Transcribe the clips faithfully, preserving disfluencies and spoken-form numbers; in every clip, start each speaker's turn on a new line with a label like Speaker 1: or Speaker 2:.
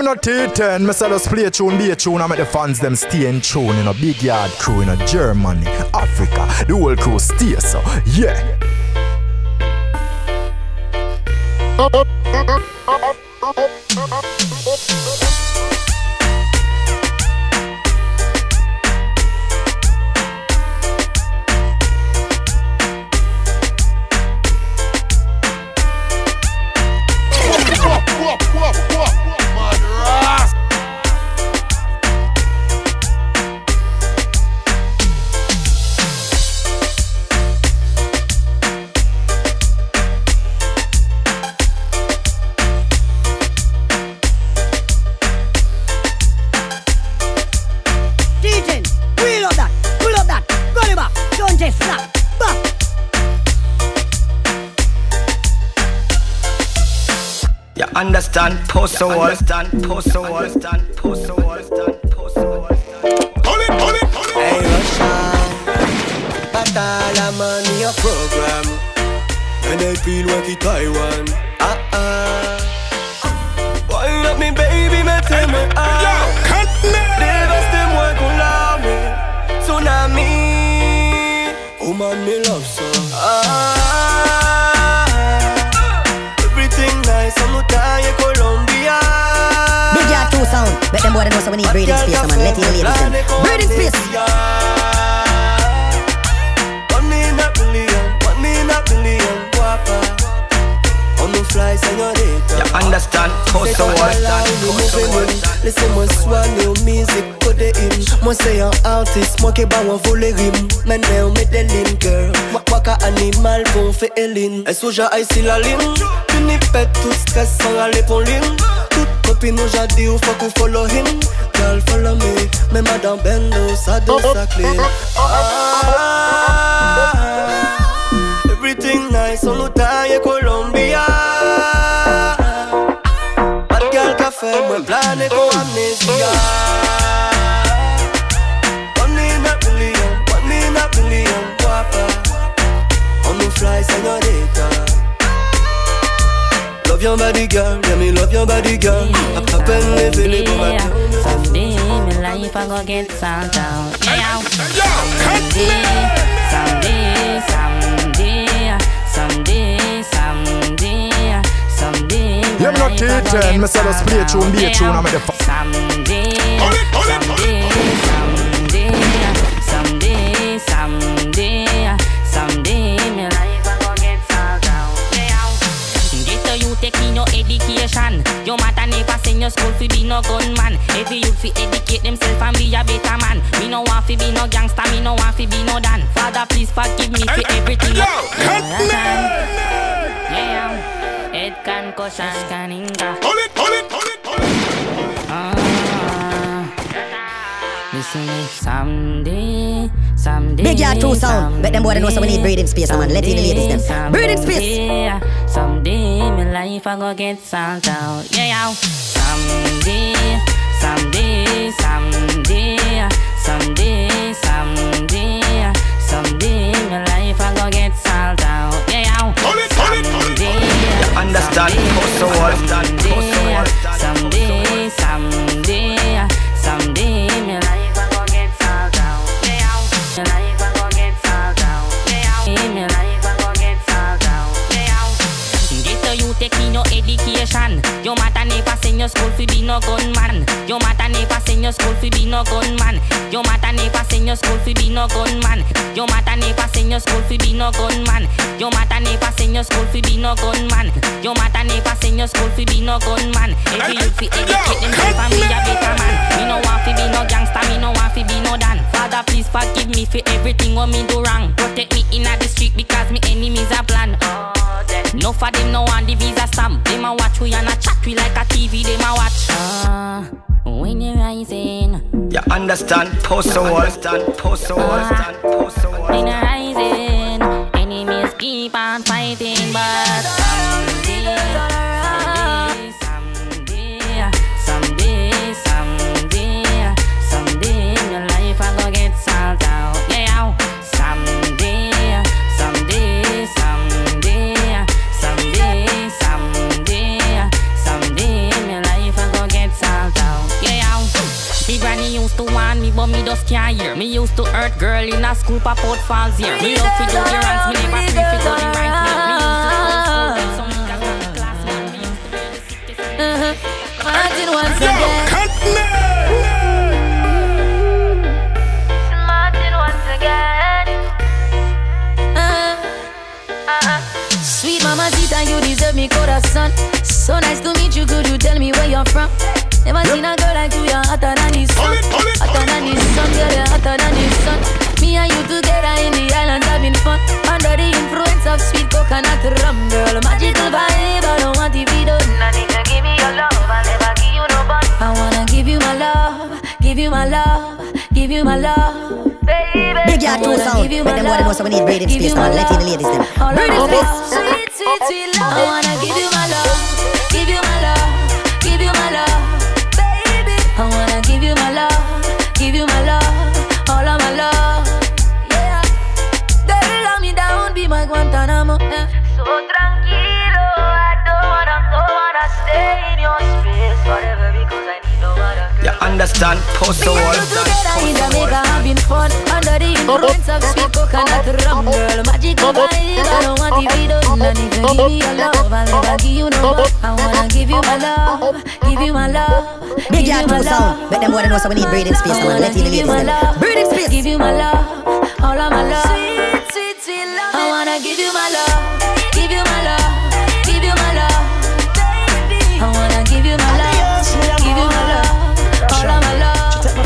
Speaker 1: me not T ten, me say just play tune, be a tune, I make the fans them stay in tune. In a big yard crew in a Germany, Africa, the whole crew stay so, yeah.
Speaker 2: Understand, post a wall, stand, post a wall, stand, post a wall, stand, post a wall. Hold it, hold it, hold it.
Speaker 3: Hey Russia, but all I'm on your program. And I feel like it's Taiwan. Ah ah. Wind up me baby, me tell me ah. Yo, cut me. Devas them work on me. Tsunami. Oh man, me love so. Ah.
Speaker 4: Sound. Make them boy know so we need breathing space, man. Let the ladies them. Breathing space.
Speaker 3: One in a billion, one in a billion, guapa. On the fly, señorita.
Speaker 2: You understand? Post a wall, stand.
Speaker 3: Listen, moi sois new music, code in. Moi c'est un artiste, moi qui bat un volet rime. Maintenant, me delin girl. Waka animal, bon fait Eline. Et soja ici la ligne. Tu n'y fais tout stress sans aller pour ligne. Copine nous j'ai dit ou faut qu'on follow him. Girl follow me. Mais madame Bendo ça de sa clé. Everything nice on nous taille Colombia. Bad girl café moi plané comme amnésia. One in a billion, one in a billion, guapa. On nous fly señorita. Love your body girl, yeah me love your body girl. I pop and live in it, but
Speaker 5: someday my life I go get sound out. Yeah, someday, someday, someday, someday, someday, someday.
Speaker 1: Yeah, me not T ten, me say just play tune, be a tune, I make the fun.
Speaker 5: Someday, someday, someday, someday, someday, someday my life I go get sound out. You taking your education. Your matter never send your school fi be no gunman. Every youth fi educate themselves and be a better man. Me no want fi be no gangster, me no want fi be no dan. Father, please forgive me for everything.
Speaker 1: Yo, cut me!
Speaker 5: Yeah, head concussion, scanninga.
Speaker 1: Hold it, hold it, hold it, hold it.
Speaker 5: Ah, listen me someday. Someday,
Speaker 4: big yard true sound. Make them boy know so we need breathing space, man. Let the ladies them. Breathing space.
Speaker 5: Someday, my life I go get sound out. Yeah, someday, someday, someday, someday, someday, someday, my life I go get sound out. Yeah, someday.
Speaker 2: You understand? Post a wall, stand, post a wall,
Speaker 5: someday, someday, someday, my life I go get sound out. My life I go get sold out. My life I go get sold out. Get to you taking your education. Your matter never send your school fi be no gunman. Your matter never send your school fi be no gunman. Your matter never send your school fi be no gunman. Your matter never send your school fi be no gunman. Your matter never send your school fi be no gunman. Your matter never send your school fi be no gunman. Every youth fi educate themselves and be a better man. Me no want fi be no gangster, me no want fi be no dan. Father, please forgive me for everything what me do wrong. Protect me in the street because me enemies are plan. No for them no want the visa stamp. Them a watch we and a chat we like a T V. Them a watch. Uh, when you're rising,
Speaker 2: you understand? Post a wall, stand, post a wall, stand, post a wall.
Speaker 5: When you're rising, enemies keep on fighting, but someday, someday, someday, someday, someday, my life I go get sold out. Yeah, someday, someday, someday, someday, someday, someday, my life I go get sold out. can't hear. Me used to hurt girl in a school, pop out falls here. Me love to do the runs, me never free to go the right here. Me used to school, but some niggas got the class, man. Me used to be the sickest.
Speaker 6: Martin once again. Martin once again. Sweet mama Zita, you deserve me corazón. So nice to meet you, could you tell me where you're from? Never seen a girl like you, you're hotter than the sun. Hotter than the sun, girl, you're hotter than the sun. Me and you together in the islands having fun. Under the influence of sweet coconut rum, girl. Magical vibe, I don't want to be done. I need to give me your love, I'll never give you no bun. I wanna give you my love, give you my love, give you my love. Baby,
Speaker 4: Big yard two sound. Make them more than know so we need breathing space now. Let in the ladies them. Breathing space.
Speaker 6: Sweet, sweet, sweet love. I wanna give you my love, give you my love, give you my love, baby. I wanna give you my love, give you my love, all of my love. Yeah, girl, love me down, be my Guantanamo. Yeah. So tranquilo, I don't wanna, don't wanna stay in your space forever because I need no other girl.
Speaker 2: You understand? Post the wall.
Speaker 6: Together in Jamaica having fun under the influence of sweet coconut rum, girl. Magical vibe, I don't want to be done. And if you give me your love, I'll never give you no more. I wanna give you my love, give you my love.
Speaker 4: Big yard two sound. Make them more than know so we need breathing space now. Let in the ladies them. Breathing space.
Speaker 6: Give you my love, all of my love. Sweet, sweet, sweet love. I wanna give you my love, give you my love, give you my love. I wanna give you my love, give you my love, all of my love.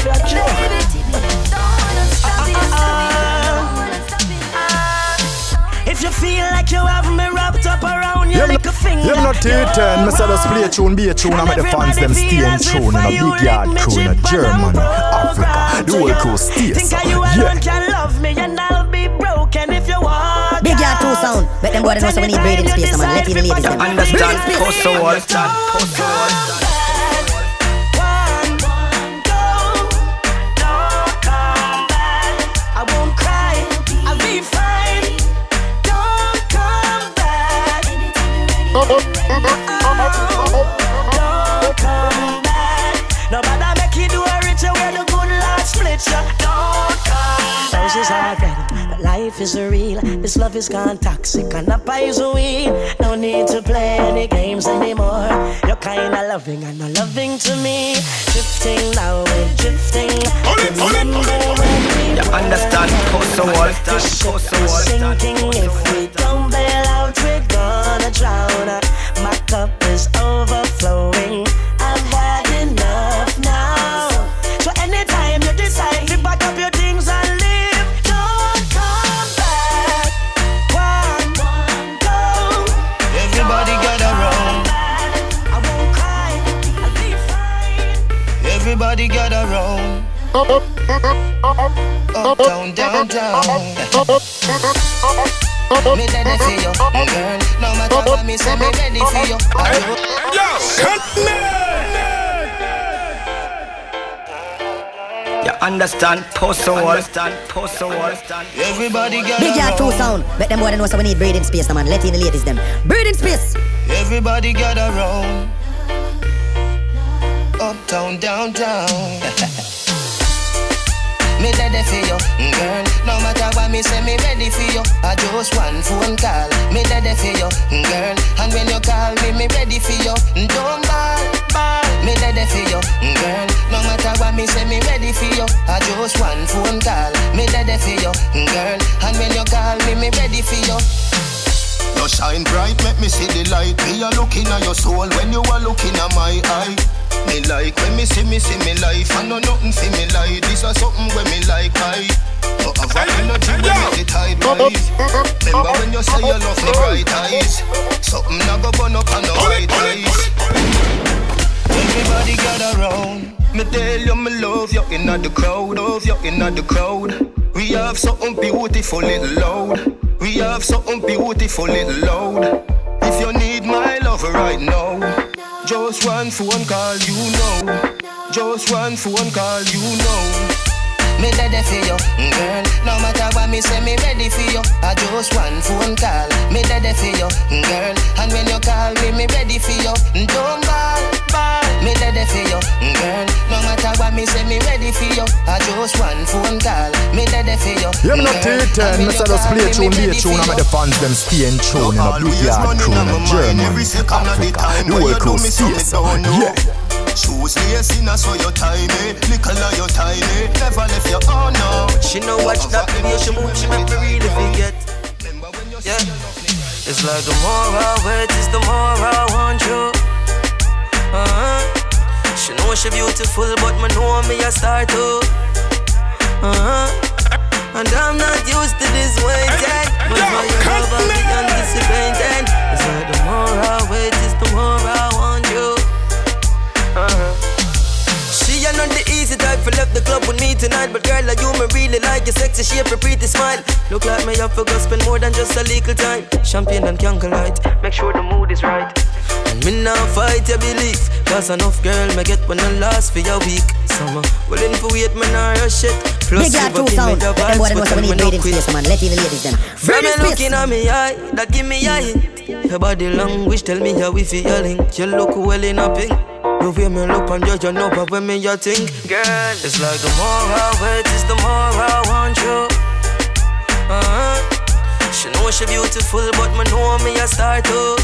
Speaker 3: If you feel like you have me wrapped up around your little finger,
Speaker 1: you're not T ten, Mister Just play a tune, be a tune, I make the fans them stay in tune in a big yard crew in a Germany, Africa, the whole crew stays. Yeah.
Speaker 3: Can love me and I'll be broken if you want.
Speaker 4: Big yard two sound. Make them more than know so we need breathing space now. Let in the ladies them.
Speaker 2: Understand? Post the wall. Post the wall.
Speaker 3: Don't come back. No matter make you do a richer where the good Lord split you. Don't come back. Roses are red, but life is real. This love is gone toxic and a poison weed. No need to play any games anymore. You're kinda loving and not loving to me. Drifting now, we're drifting. Remember when we
Speaker 2: You understand? Post the wall. Post the wall.
Speaker 3: Sinking if we don't bail out, we're gonna drown. My cup is overflowing. I've had enough now. So anytime you decide to pack up your things and leave, don't come back. One, go.
Speaker 7: Everybody gather round.
Speaker 3: I won't cry, I'll be fine.
Speaker 7: Everybody gather round. Uptown, downtown. Me ready for you, girl. No matter what me say, me ready for you.
Speaker 1: Yo, cut me.
Speaker 2: You understand? Post the wall. Post the wall.
Speaker 7: Everybody gather
Speaker 4: Big yard two
Speaker 7: round.
Speaker 4: sound. Make them more than know so we need breathing space now. Let in the ladies them. Breathing space.
Speaker 7: Everybody gather round. Uptown, downtown. Me ready for you, girl. No matter what me say, me ready for you. I just one phone call. Me ready for you, girl. And when you call me, me ready for you. Don't ball, ball. Me ready for you, girl. No matter what me say, me ready for you. I just one phone call. Me ready for you, girl. And when you call me, me ready for you.
Speaker 8: You shine bright, make me see the light. Me a looking at your soul when you are looking at my eye. Me like when me see me see me life. I know nothing see me like. This is something when me like I. No have energy when me the tide rise. Remember when you say you love me bright eyes. Something I go burn up on the white eyes.
Speaker 7: Everybody gather round.
Speaker 8: Me tell you me love you in the crowd. Love you in the crowd. We have something beautiful little loud. We have something beautiful little loud. If you need my love right now, just one phone call, you know. Just one phone call, you know.
Speaker 7: Me ready for you, girl. No matter what me say, me ready for you. I just one phone call. Me ready for you, girl. And when you call me, me ready for you. Don't ball, ball. Me ready for you, girl. No matter matter what me say, me ready for you. I just one phone call, me ready for you.
Speaker 1: Yeah, me not T ten, me say just play tune, be a tune, and make the fans them stay in tune. In a big yard crew, in a German, Africa, the whole crew stays. Yeah.
Speaker 8: Shoes lacing, so you tiny. Little of you tiny. Never left your own now.
Speaker 9: She know watch that video, she move, she make me really forget. Yeah. It's like the more I wait, it's the more I want you. Uh-huh. She know she beautiful, but me know me a star too. Uh-huh. And I'm not used to this waiting, but for your love I'll be anticipating. It's like the more I wait, it's the more I want you. Uh-huh. She ain't not the easy type for left the club with me tonight, but girl like you me really like your sexy shape, your pretty smile. Look like me have to go spend more than just a little time. Champagne and candlelight, make sure the mood is right. And me now fight your belief, cause enough girl me get when I last for your week. Summer willing for wait, me nah rush it. Plus
Speaker 4: you got two sound, let them boy know so we need breathing space, man. Let the ladies them.
Speaker 9: From me looking at me eye, that give me a hint. Your body language tell me how we feel your link. You look well in a pink. The way me look and you, you know but when me you think. Girl, it's like the more I wait, it's the more I want you. Uh-huh. She know she beautiful, but me know me a star too.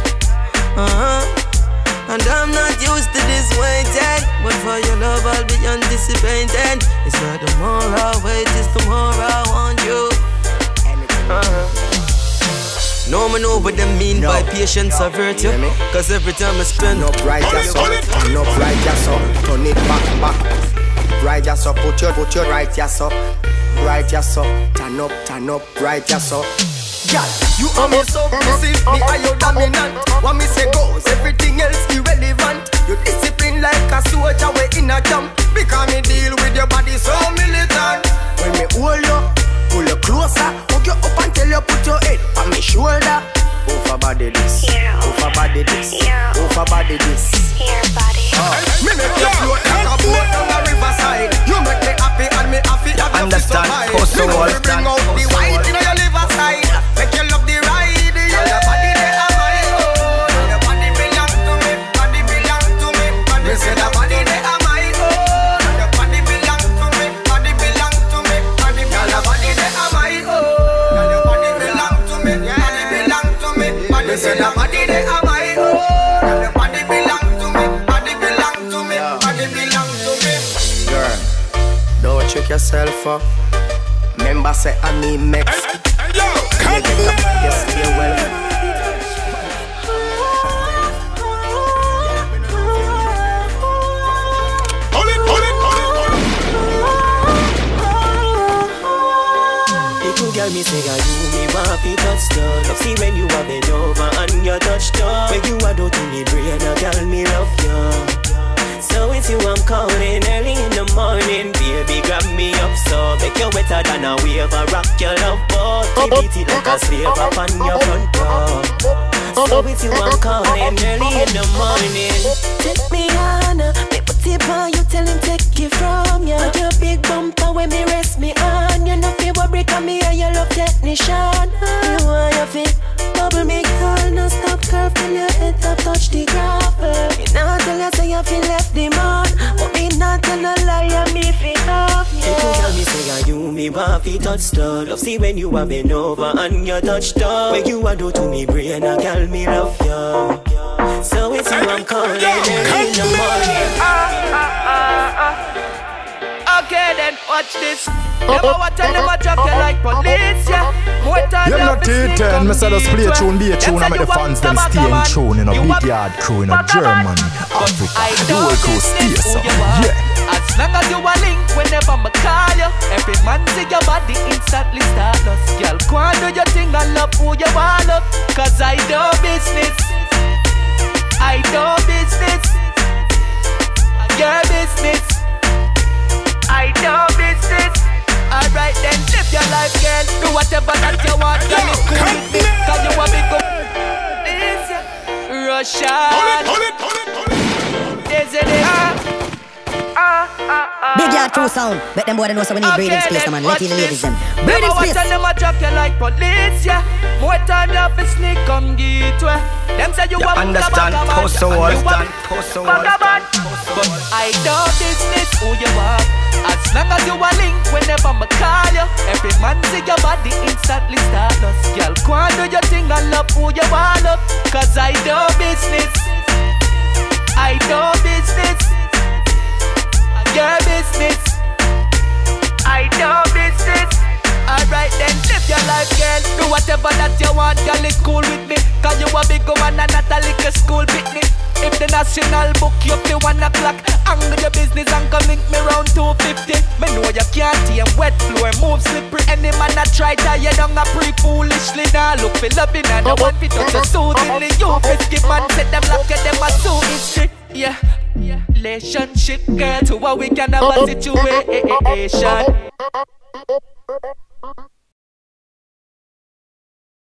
Speaker 9: Uh-huh. And I'm not used to this waiting, but for your love I'll be anticipating. It's like the more I wait, it's the more I want you. Uh-huh. No me know what them mean no, by patience no, or virtue. Cause every time I spend
Speaker 2: turn up right just so, turn up right just so, turn it back back. Right just so, put your put your right just so, right just so, turn up, turn up, right just so. Girl, you are me so busy, me are your dominant. What me say goes, everything else irrelevant. You discipline like a soldier, we in a jump. Because me deal with your body so militant. When me hold you, pull you closer, hook you up until you put your head on me shoulder. Over body this, yeah. Over body this, yeah. Over body this, yeah, body. Uh, me make you float like a boat on the riverside. You make me happy and me happy. You
Speaker 1: understand?
Speaker 2: Post the wall, bring out the white in your liver side. Make you love the ride, yeah. Your body they are my own. Your body belong to me, body belong to me. Me say the body they are my own. Your body belong to me, body belong to me. Body belong, your body they are my own. Your body belong to me, body belong to me. Body say the body they are my own. Your body belong to me, body belong to me. Body belong to me. Girl, don't trick yourself up. Remember say I mean mix. Hey, hey, yo, come on. Yes, stay well. Hold it, hold it, hold it, hold it. Little girl, me say I do me want to touch down. Love see when you are bent over and you touch down. When you are do to me brain, a girl me love you. So it's you I'm calling early in the morning. Baby, grab me up so make you wetter than a wave. I rock your love boat. Beat it like a slave up on your front door. So it's you I'm calling early in the morning. Take me on, me put it on you, tell him take it from you. Your big bumper when me rest me on. You know feel what break on me and your love technician. You want your feet, bubble me girl, no stop curve till your head up touch the gravel. Me not tell you say you feel left the man, but me not tell no lie and me feel up, yeah. People tell me say are you me want fi touch down. Love see when you are bend over and you touch down. When you a do to me brain, a girl me love you. So it's you I'm calling early in the morning. Ah, ah, ah, ah. Okay then, watch this. Never watch and never drop you like police, yeah.
Speaker 1: You're not T ten, me say just play a tune, be a tune, and make the fans them stay in tune. In a big yard crew, in a German, Africa, the whole crew stay so, yeah.
Speaker 10: As long as you a link, whenever me call you, every man see your body instantly start us. Girl, go and do your thing and love who you want up. Cause I do business, I do business, your business, I do business. Alright then, live your life, girl. Do whatever that you want, girl. It's cool with me, cause you a big up. This, Russia. Hold it, hold it, hold it, hold it. This it is. Ah, ah.
Speaker 4: Big yard crew sound. Bet them boy they know so we need breathing space, man. Let in the ladies them. Breathing space.
Speaker 10: Them a track you like police, yeah. More time you have to sneak come get way. Them say you want
Speaker 11: understand, post a wall, stand, post a wall.
Speaker 10: But I do business who you are. As long as you a link whenever I call you. Every man see your body instantly start us. Girl, go and do your thing and love who you want up. Cause I do business. I do business. Your business. I do business. Alright then, live your life, girl. Do whatever that you want, girl, it's cool with me. Cause you a big woman and not a little school picnic. If the national book you up to one o'clock, angle your business and come link me round two fifty. Me know you can't tame wet floor, move slippery. Any man that try to you down a pre-foolishly. Now look for loving and the one fit up the soothingly. You skip man, set them lock at them a so history. Yeah, yeah. Relationship, girl, to what we can have a situation.